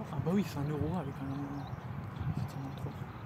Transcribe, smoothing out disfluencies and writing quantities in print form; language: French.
Ah bah oui, c'est 1 euro avec un... effectivement, 3.